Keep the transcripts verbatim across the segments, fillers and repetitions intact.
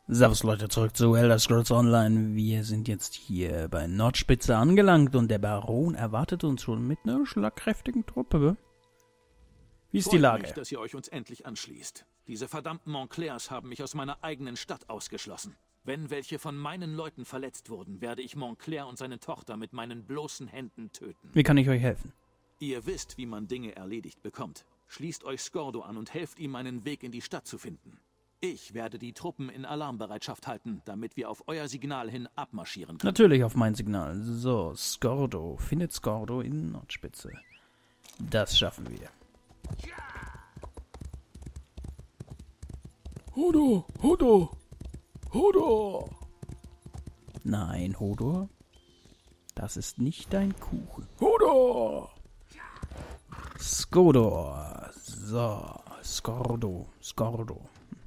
Servus Leute, zurück zu Elder Scrolls Online. Wir sind jetzt hier bei Nordspitze angelangt und der Baron erwartet uns schon mit einer schlagkräftigen Truppe. Wie ist die Lage? Mich, dass ihr euch uns endlich anschließt. Diese verdammten Montclairs haben mich aus meiner eigenen Stadt ausgeschlossen. Wenn welche von meinen Leuten verletzt wurden, werde ich Montclair und seine Tochter mit meinen bloßen Händen töten. Wie kann ich euch helfen? Ihr wisst, wie man Dinge erledigt bekommt. Schließt euch Skordo an und helft ihm, einen Weg in die Stadt zu finden. Ich werde die Truppen in Alarmbereitschaft halten, damit wir auf euer Signal hin abmarschieren können. Natürlich auf mein Signal. So, Skordo. Findet Skordo in Nordspitze. Das schaffen wir. Hodor, Hodor, Hodor. Nein, Hodor. Das ist nicht dein Kuchen. Hodor. Skodor. So, Skordo. Skordo.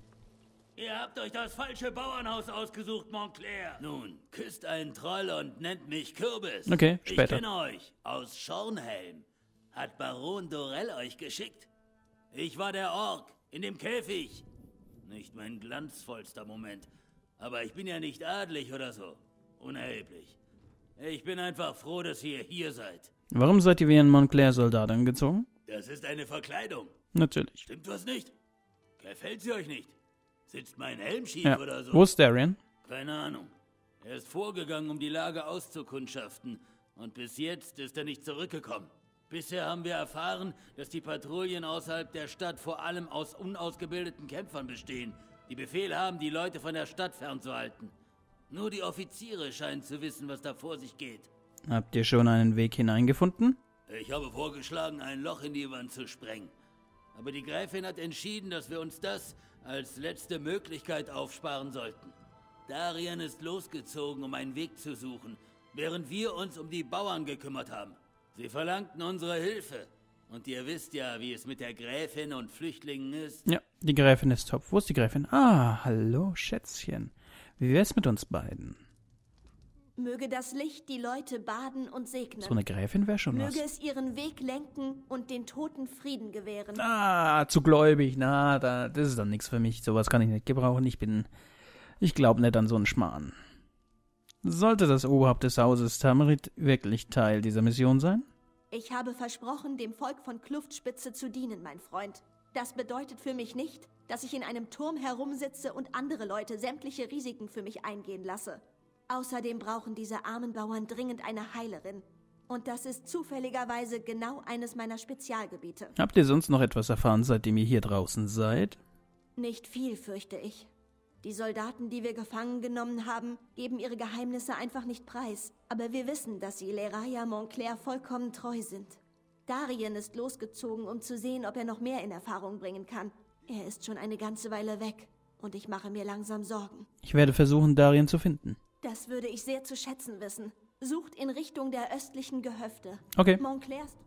Ihr habt euch das falsche Bauernhaus ausgesucht, Montclair. Nun, küsst einen Troll und nennt mich Kürbis. Okay, später. Ich kenne euch aus Schornhelm. Hat Baron Dorell euch geschickt? Ich war der Ork in dem Käfig. Nicht mein glanzvollster Moment. Aber ich bin ja nicht adlig oder so. Unerheblich. Ich bin einfach froh, dass ihr hier seid. Warum seid ihr wie ein Montclair-Soldat angezogen? Das ist eine Verkleidung. Natürlich. Stimmt was nicht? Gefällt sie euch nicht? Sitzt mein Helm schief Ja. oder so? Wo ist Darian? Keine Ahnung. Er ist vorgegangen, um die Lage auszukundschaften. Und bis jetzt ist er nicht zurückgekommen. Bisher haben wir erfahren, dass die Patrouillen außerhalb der Stadt vor allem aus unausgebildeten Kämpfern bestehen, die Befehl haben, die Leute von der Stadt fernzuhalten. Nur die Offiziere scheinen zu wissen, was da vor sich geht. Habt ihr schon einen Weg hineingefunden? Ich habe vorgeschlagen, ein Loch in die Wand zu sprengen. Aber die Gräfin hat entschieden, dass wir uns das als letzte Möglichkeit aufsparen sollten. Darian ist losgezogen, um einen Weg zu suchen, während wir uns um die Bauern gekümmert haben. Sie verlangten unsere Hilfe. Und ihr wisst ja, wie es mit der Gräfin und Flüchtlingen ist. Ja, die Gräfin ist top. Wo ist die Gräfin? Ah, hallo, Schätzchen. Wie wär's mit uns beiden? Möge das Licht die Leute baden und segnen. So eine Gräfin wäre schon was. Möge es ihren Weg lenken und den Toten Frieden gewähren. Ah, zu gläubig. Na, da, das ist doch nichts für mich. Sowas kann ich nicht gebrauchen. Ich bin... Ich glaube nicht an so einen Schmarrn. Sollte das Oberhaupt des Hauses Tamarit wirklich Teil dieser Mission sein? Ich habe versprochen, dem Volk von Kluftspitze zu dienen, mein Freund. Das bedeutet für mich nicht, dass ich in einem Turm herumsitze und andere Leute sämtliche Risiken für mich eingehen lasse. Außerdem brauchen diese armen Bauern dringend eine Heilerin. Und das ist zufälligerweise genau eines meiner Spezialgebiete. Habt ihr sonst noch etwas erfahren, seitdem ihr hier draußen seid? Nicht viel, fürchte ich. Die Soldaten, die wir gefangen genommen haben, geben ihre Geheimnisse einfach nicht preis. Aber wir wissen, dass sie Leraya Montclair vollkommen treu sind. Darien ist losgezogen, um zu sehen, ob er noch mehr in Erfahrung bringen kann. Er ist schon eine ganze Weile weg. Und ich mache mir langsam Sorgen. Ich werde versuchen, Darien zu finden. Das würde ich sehr zu schätzen wissen. Sucht in Richtung der östlichen Gehöfte. Okay. Montclairs...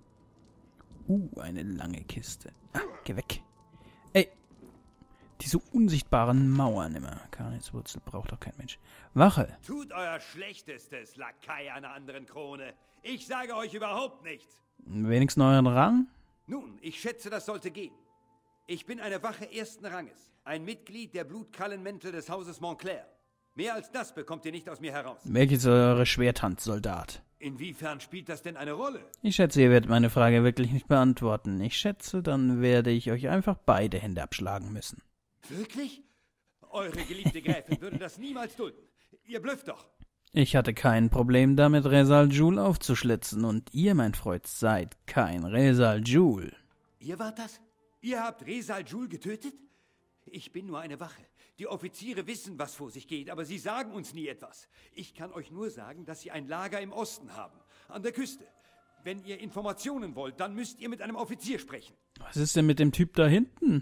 Uh, eine lange Kiste. Ah, geh weg. Ey, diese unsichtbaren Mauern immer. Karnitzwurzel braucht doch kein Mensch. Wache. Tut euer Schlechtestes, Lakai einer anderen Krone. Ich sage euch überhaupt nichts. Wenigstens euren Rang? Nun, ich schätze, das sollte gehen. Ich bin eine Wache ersten Ranges. Ein Mitglied der Blutkallenmäntel des Hauses Montclair. Mehr als das bekommt ihr nicht aus mir heraus. Welches eure Schwerthand, Soldat? Inwiefern spielt das denn eine Rolle? Ich schätze, ihr werdet meine Frage wirklich nicht beantworten. Ich schätze, dann werde ich euch einfach beide Hände abschlagen müssen. Wirklich? Eure geliebte Gräfin würde das niemals dulden. Ihr blüfft doch. Ich hatte kein Problem damit, Rezal Jul aufzuschlitzen. Und ihr, mein Freund, seid kein Rezal Jul. Ihr wart das? Ihr habt Rezal Jul getötet? Ich bin nur eine Wache. Die Offiziere wissen, was vor sich geht, aber sie sagen uns nie etwas. Ich kann euch nur sagen, dass sie ein Lager im Osten haben, an der Küste. Wenn ihr Informationen wollt, dann müsst ihr mit einem Offizier sprechen. Was ist denn mit dem Typ da hinten?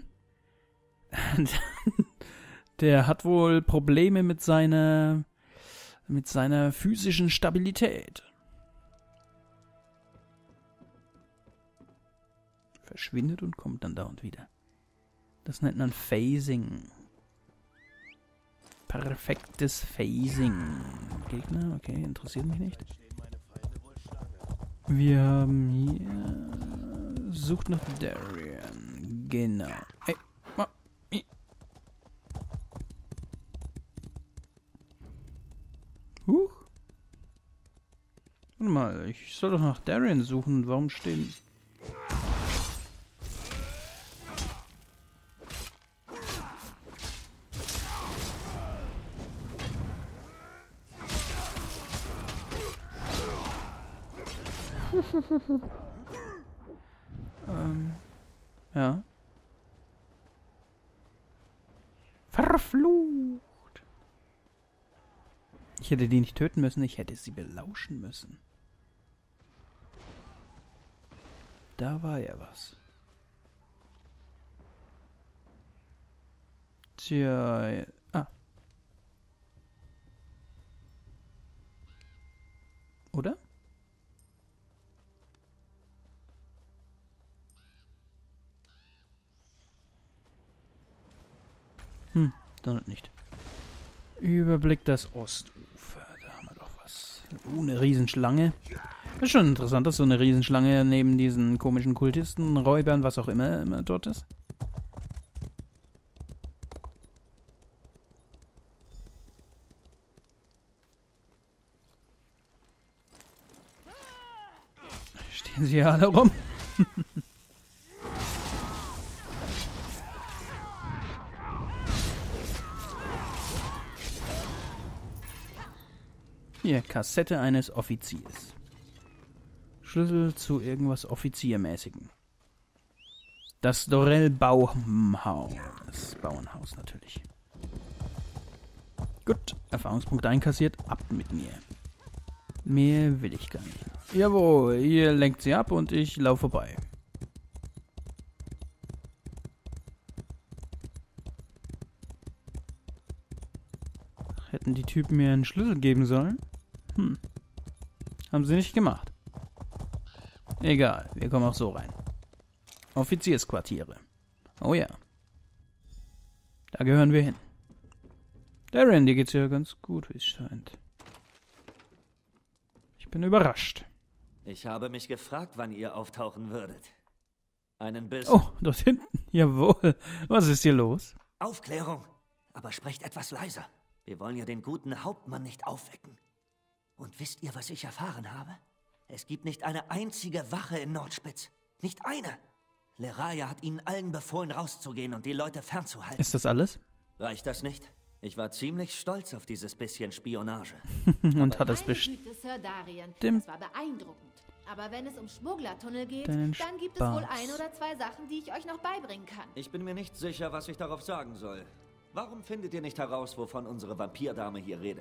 Der hat wohl Probleme mit seiner, mit seiner physischen Stabilität. Verschwindet und kommt dann dauernd wieder. Das nennt man Phasing. Perfektes Phasing. Gegner? Okay, interessiert mich nicht. Wir haben hier... Sucht nach Darian. Genau. Hey. Warte mal, ich soll doch nach Darien suchen. Warum stehen... ähm, ja. Verflucht. Ich hätte die nicht töten müssen, ich hätte sie belauschen müssen. Da war ja was. Tja, ah. Oder? Hm, dann nicht. Überblick das Ostufer. Da haben wir doch was. Uh, eine Riesenschlange. Das ist schon interessant, dass so eine Riesenschlange neben diesen komischen Kultisten, Räubern, was auch immer, immer dort ist. Stehen sie ja alle rum. Hier, Kassette eines Offiziers. Schlüssel zu irgendwas Offiziermäßigem. Das Dorell Bauhaus. Das Bauernhaus natürlich. Gut, Erfahrungspunkt einkassiert, ab mit mir. Mehr will ich gar nicht. Jawohl, ihr lenkt sie ab und ich laufe vorbei. Hätten die Typen mir einen Schlüssel geben sollen? Hm. Haben sie nicht gemacht. Egal, wir kommen auch so rein. Offiziersquartiere. Oh ja. Da gehören wir hin. Darien, dir geht's ja ganz gut, wie es scheint. Ich bin überrascht. Ich habe mich gefragt, wann ihr auftauchen würdet. Einen Biss. Oh, dort hinten. Jawohl. Was ist hier los? Aufklärung. Aber sprecht etwas leiser. Wir wollen ja den guten Hauptmann nicht aufwecken. Und wisst ihr, was ich erfahren habe? Es gibt nicht eine einzige Wache in Nordspitz. Nicht eine. Leraya hat ihnen allen befohlen, rauszugehen und die Leute fernzuhalten. Ist das alles? Reicht das nicht? Ich war ziemlich stolz auf dieses bisschen Spionage. Und hat es bestimmt. Sir Darien, das war beeindruckend. Aber wenn es um Schmugglertunnel geht, Deinen dann gibt Spaß. es wohl ein oder zwei Sachen, die ich euch noch beibringen kann. Ich bin mir nicht sicher, was ich darauf sagen soll. Warum findet ihr nicht heraus, wovon unsere Vampirdame hier redet?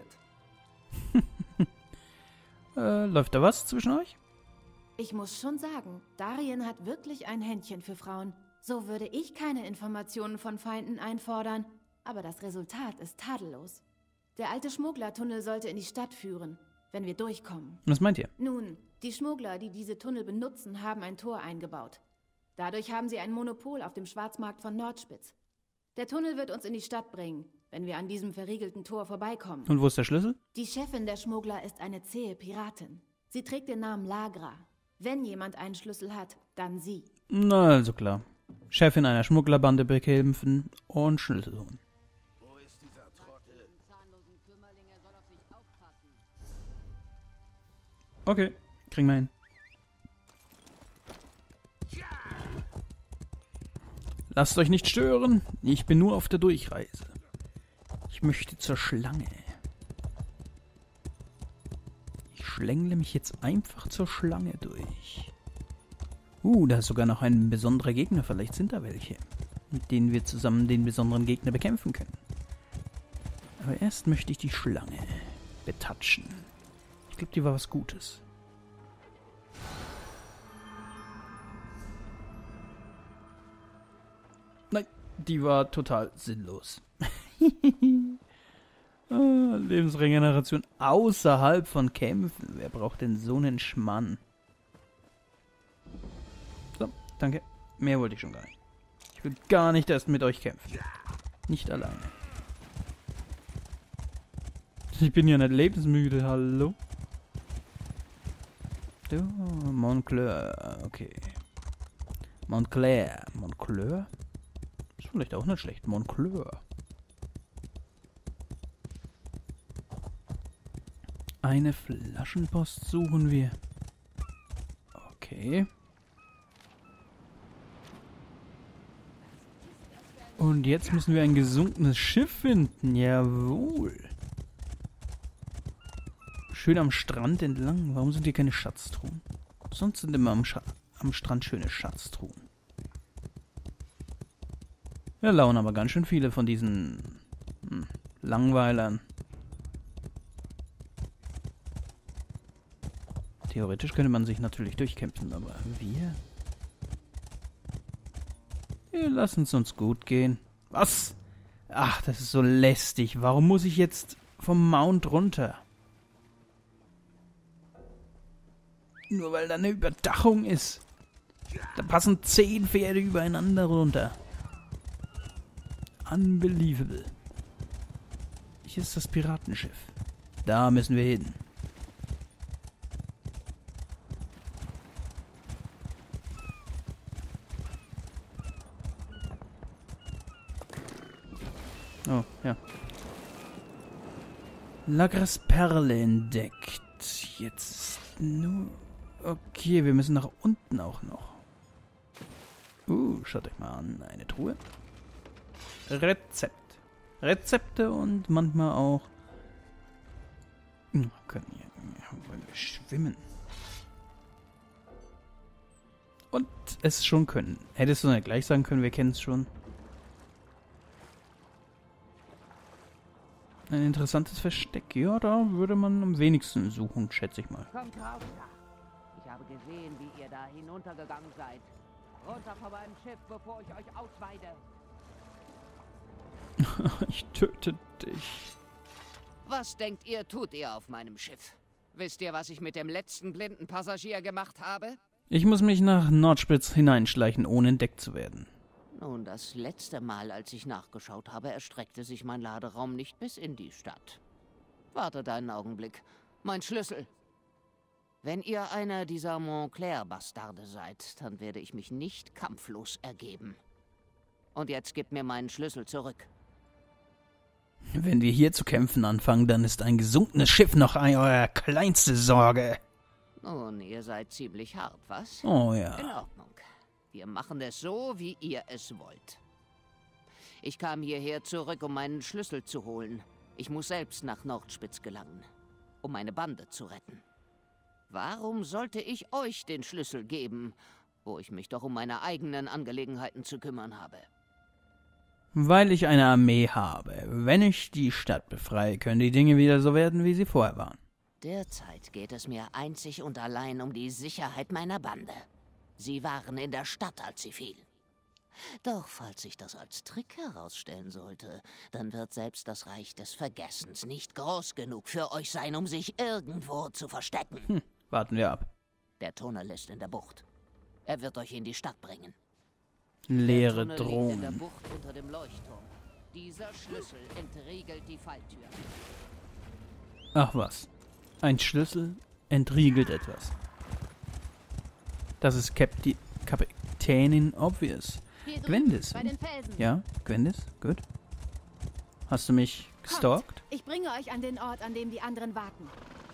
äh, läuft da was zwischen euch? Ich muss schon sagen, Darien hat wirklich ein Händchen für Frauen. So würde ich keine Informationen von Feinden einfordern. Aber das Resultat ist tadellos. Der alte Schmugglertunnel sollte in die Stadt führen, wenn wir durchkommen. Was meint ihr? Nun, die Schmuggler, die diese Tunnel benutzen, haben ein Tor eingebaut. Dadurch haben sie ein Monopol auf dem Schwarzmarkt von Nordspitz. Der Tunnel wird uns in die Stadt bringen, wenn wir an diesem verriegelten Tor vorbeikommen. Und wo ist der Schlüssel? Die Chefin der Schmuggler ist eine zähe Piratin. Sie trägt den Namen Lagra. Wenn jemand einen Schlüssel hat, dann sie. Na, also klar. Chefin einer Schmugglerbande bekämpfen und Schlüssel holen. Okay, kriegen wir hin. Lasst euch nicht stören. Ich bin nur auf der Durchreise. Ich möchte zur Schlange. Ich schlängle mich jetzt einfach zur Schlange durch. Uh, da ist sogar noch ein besonderer Gegner. Vielleicht sind da welche, mit denen wir zusammen den besonderen Gegner bekämpfen können. Aber erst möchte ich die Schlange betatschen. Ich glaube, die war was Gutes. Nein, die war total sinnlos. ah, Lebensregeneration außerhalb von Kämpfen. Wer braucht denn so einen Schmann? So, danke. Mehr wollte ich schon gar nicht. Ich will gar nicht erst mit euch kämpfen. Nicht alleine. Ich bin ja nicht lebensmüde, hallo? Du, Montclair, okay. Montclair, Montclair? Ist vielleicht auch nicht schlecht, Montclair. Eine Flaschenpost suchen wir. Okay. Und jetzt müssen wir ein gesunkenes Schiff finden. Jawohl. Schön am Strand entlang. Warum sind hier keine Schatztruhen? Sonst sind immer am, Scha am Strand schöne Schatztruhen. Wir lauern aber ganz schön viele von diesen hm, Langweilern. Theoretisch könnte man sich natürlich durchkämpfen, aber wir... Wir lassen es uns gut gehen. Was? Ach, das ist so lästig. Warum muss ich jetzt vom Mount runter? Nur weil da eine Überdachung ist. Da passen zehn Pferde übereinander runter. Unbelievable. Hier ist das Piratenschiff. Da müssen wir hin. Oh, ja. Lagras Perle entdeckt. Jetzt nur... Okay, wir müssen nach unten auch noch. Uh, schaut euch mal an. Eine Truhe. Rezept. Rezepte und manchmal auch... Hm, können wir, wollen wir schwimmen. Und es schon können. Hättest du nicht gleich sagen können, wir kennen es schon. Ein interessantes Versteck. Ja, da würde man am wenigsten suchen, schätze ich mal. Kommt raus da. Ich habe gesehen, wie ihr da hinuntergegangen seid. Runter von meinem Schiff, bevor ich euch ausweide. Ich töte dich. Was denkt ihr, tut ihr auf meinem Schiff? Wisst ihr, was ich mit dem letzten blinden Passagier gemacht habe? Ich muss mich nach Nordspitz hineinschleichen, ohne entdeckt zu werden. Nun, das letzte Mal, als ich nachgeschaut habe, erstreckte sich mein Laderaum nicht bis in die Stadt. Wartet einen Augenblick. Mein Schlüssel. Wenn ihr einer dieser Montclair-Bastarde seid, dann werde ich mich nicht kampflos ergeben. Und jetzt gebt mir meinen Schlüssel zurück. Wenn wir hier zu kämpfen anfangen, dann ist ein gesunkenes Schiff noch eure kleinste Sorge. Nun, ihr seid ziemlich hart, was? Oh ja. In Ordnung. Wir machen es so, wie ihr es wollt. Ich kam hierher zurück, um meinen Schlüssel zu holen. Ich muss selbst nach Nordspitz gelangen, um meine Bande zu retten. Warum sollte ich euch den Schlüssel geben, wo ich mich doch um meine eigenen Angelegenheiten zu kümmern habe? Weil ich eine Armee habe. Wenn ich die Stadt befreie, können die Dinge wieder so werden, wie sie vorher waren. Derzeit geht es mir einzig und allein um die Sicherheit meiner Bande. Sie waren in der Stadt, als sie fiel. Doch falls sich das als Trick herausstellen sollte, dann wird selbst das Reich des Vergessens nicht groß genug für euch sein, um sich irgendwo zu verstecken. Hm, warten wir ab. Der Tunnel ist in der Bucht. Er wird euch in die Stadt bringen. Leere der Tunnel liegt in der Drohnen. Bucht unter dem Leuchtturm. Dieser Schlüssel entriegelt die Falltür. Ach was. Ein Schlüssel entriegelt etwas. Das ist Capti Kapitänin Obvious. Hier drüben, Gwendis. bei den Felsen. Ja, Gwendis, gut. Hast du mich gestalkt? Kommt, ich bringe euch an den Ort, an dem die anderen warten.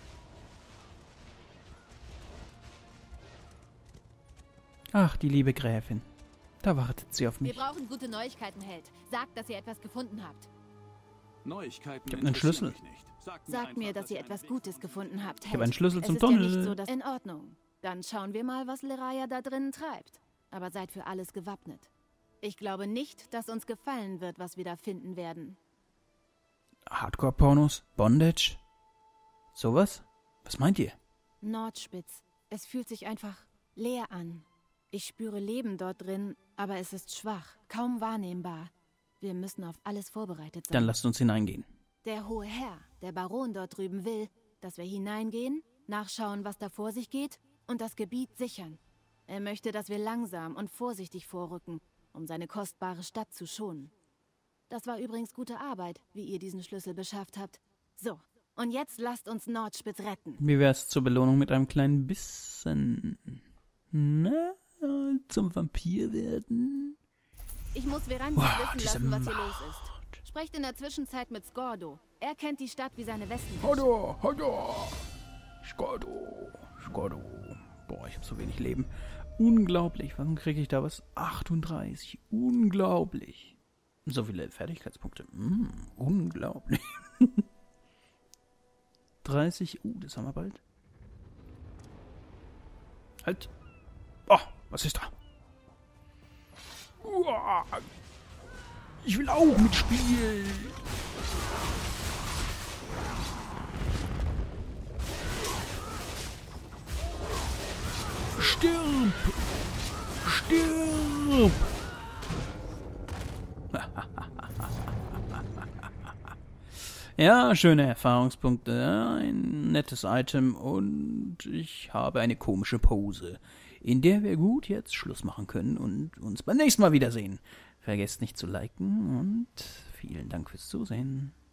Ach, die liebe Gräfin. Da wartet sie auf Wir mich. brauchen gute Neuigkeiten, Held. Sagt, dass ihr etwas gefunden habt. Neuigkeiten Ich hab einen interessieren Schlüssel. mich nicht. Sagt, Sagt einfach, mir, dass ihr einen etwas Weg Gutes von- gefunden habt, Ich Held. habe einen Schlüssel es zum ist ja Tunnel. nicht so, dass in Ordnung. Dann schauen wir mal, was Leraya da drinnen treibt. Aber seid für alles gewappnet. Ich glaube nicht, dass uns gefallen wird, was wir da finden werden. Hardcore-Pornos? Bondage? Sowas? Was meint ihr? Nordspitz. Es fühlt sich einfach leer an. Ich spüre Leben dort drin, aber es ist schwach, kaum wahrnehmbar. Wir müssen auf alles vorbereitet sein. Dann lasst uns hineingehen. Der hohe Herr, der Baron dort drüben will, dass wir hineingehen, nachschauen, was da vor sich geht und das Gebiet sichern. Er möchte, dass wir langsam und vorsichtig vorrücken, um seine kostbare Stadt zu schonen. Das war übrigens gute Arbeit, wie ihr diesen Schlüssel beschafft habt. So, und jetzt lasst uns Nordspitz retten. Wie wär's zur Belohnung mit einem kleinen Bissen? Na, zum Vampir werden? Ich muss Verantis Wow, wissen diese lassen, was hier Macht. los ist. Sprecht in der Zwischenzeit mit Scordo. Er kennt die Stadt wie seine Westentasche. Hodo, Hodo. Skordo, Skordo. Boah, ich habe so wenig Leben. Unglaublich. Warum kriege ich da was? achtunddreißig. Unglaublich. So viele Fertigkeitspunkte. Mm, unglaublich. dreißig. Uh, das haben wir bald. Halt. Oh, was ist da? Uah, ich will auch mitspielen. Stirb! Stirb! Ja, schöne Erfahrungspunkte, ein nettes Item und ich habe eine komische Pose, in der wir gut jetzt Schluss machen können und uns beim nächsten Mal wiedersehen. Vergesst nicht zu liken und vielen Dank fürs Zusehen.